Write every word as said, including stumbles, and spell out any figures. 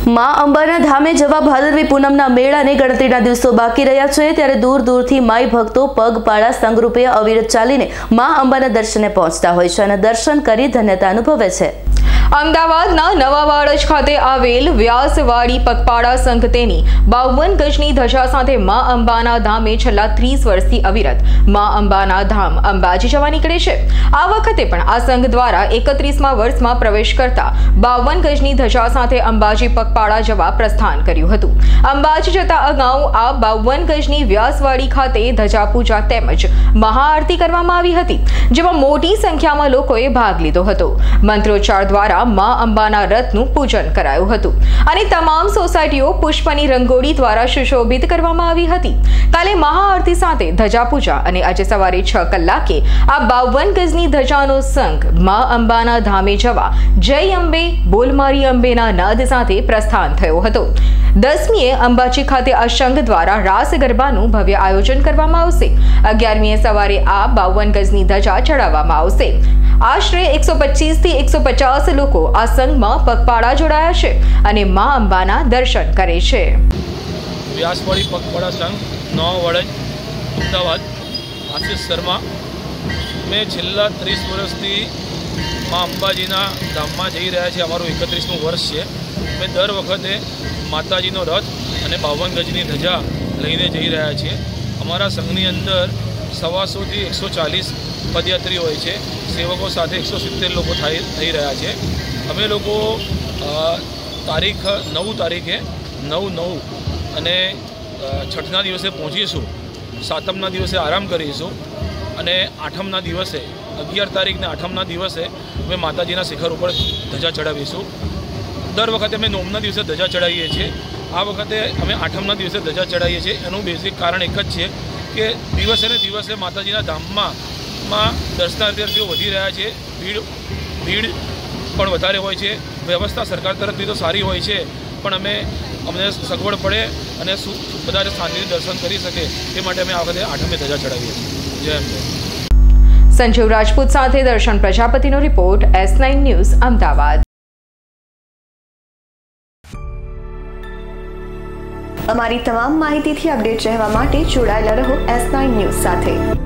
માં અંબાના ધામે જવા ભાદરવી પૂનમના મેળાને ગણતરીના દિવસો બાકી રહ્યા છે, ત્યારે દૂર દૂરથી માઈ ભક્તો પગપાળા સંઘરૂપે અવિરત ચાલીને માં અંબાના દર્શને પહોંચતા હોય છે અને દર્શન કરી ધન્યતા અનુભવે છે। અમદાવાદના નવા વાડજ ખાતે આવેલ વ્યાસવાડી પગપાળા સંઘ તેની બાવન ગજની ધજા સાથે માં અંબાના ધામે છેલ્લા ત્રીસ વર્ષથી અવિરત માં અંબાના ધામ અંબાજી જવા નીકળે છે। આ વખતે પણ આ સંઘ દ્વારા એકત્રીસમાં વર્ષમાં પ્રવેશ કરતા બાવન ગજની ધજા સાથે અંબાજી પગપાળા જવા પ્રસ્થાન કર્યું હતું। અંબાજી જતા અગાઉ આ બાવન ગજની વ્યાસવાડી ખાતે ધજા પૂજા તેમજ મહાઆરતી કરવામાં આવી હતી, જેમાં મોટી સંખ્યામાં લોકોએ ભાગ લીધો હતો। મંત્રોચ્ચાર દ્વારા માં અંબાના રથનું પૂજન કરાયું હતું અને તમામ સોસાયટીઓ પુષ્પની રંગોળી દ્વારા સુશોભિત કરવામાં આવી હતી। કાલે મહાઆરતી સાથે ધજા પૂજા અને આજે સવારે છ કલાકે આ બાવન ગજની ધજાનો સંઘ માં અંબાના ધામે જવા જય અંબે બોલ મારી અંબેના નાદ સાથે પ્રસ્થાન થયો હતો। દસમીએ અંબાજી ખાતે આ સંઘ દ્વારા રાસ ગરબાનું ભવ્ય આયોજન કરવામાં આવશે। અગિયારમીએ સવારે આ બાવન ગજની ધજા ચડાવવામાં આવશે। આશરે એકસો પચીસ થી એકસો પચાસ લોકો આ સંઘમાં પગપાળા જોડાયા છે અને માં અંબાના દર્શન કરે છે। વ્યાસવાડી પગપાળા સંઘ નવા વાડજ અમદાવાદ આશિષ શર્મા મેં છેલ્લા ત્રીસ વર્ષથી માં અંબાજીના ધામમાં જઈ રહ્યા છે। અમારું એકત્રીસમું વર્ષ છે। અમે દર વખતે માતાજીનો રથ અને બાવન ગજની ધજા લઈને જઈ રહ્યા છીએ। અમારા સંઘની અંદર સવાસોથી એકસો ચાલીસ પદયાત્રી હોય છે। સેવકો સાથે એકસો સિત્તેર લોકો થઈ થઈ રહ્યા છે। અમે લોકો તારીખ નવ તારીખે નવ નવ અને છઠના દિવસે પહોંચીશું, સાતમના દિવસે આરામ કરીશું અને આઠમના દિવસે અગિયાર તારીખને આઠમના દિવસે અમે માતાજીના શિખર ઉપર ધજા ચડાવીશું। દર વખતે અમે નોમના દિવસે ધજા ચડાવીએ છીએ। આ વખતે અમે આઠમના દિવસે ધજા ચડાવીએ છીએ। એનું બેઝિક કારણ એક જ છે કે દિવસે ને દિવસે માતાજીના ધામમાં માં દર્શનાર્થીઓ વધી રહ્યા છે। ભીડ ભીડ પણ વધારે હોય છે। વ્યવસ્થા સરકાર તરફથી તો સારી હોય છે, પણ અમે અમને સગવડ પડે અને બધા શાંતિથી દર્શન કરી શકે તે માટે અમે આ વખતે આઠમે ધજા ચડાવીએ છીએ। જય અંબે। સંજીવ રાજપૂત સાથે દર્શન પ્રજાપતિનો report, S nine news, Ahmedabad. અમારી તમામ માહિતીથી અપડેટ રહેવા માટે જોડાયેલા રહો એસ નાઇન ન્યૂઝ સાથે।